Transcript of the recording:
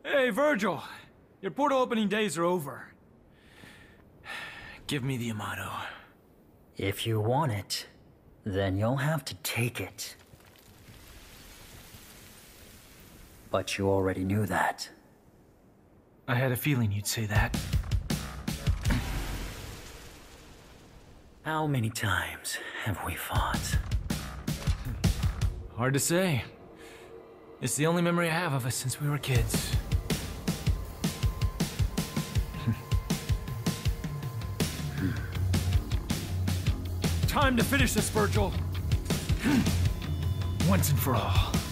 Hey, Vergil. Your portal opening days are over. Give me the Amato. If you want it, then you'll have to take it. But you already knew that. I had a feeling you'd say that. How many times have we fought? Hard to say. It's the only memory I have of us since we were kids. Time to finish this, Vergil. Once and for all.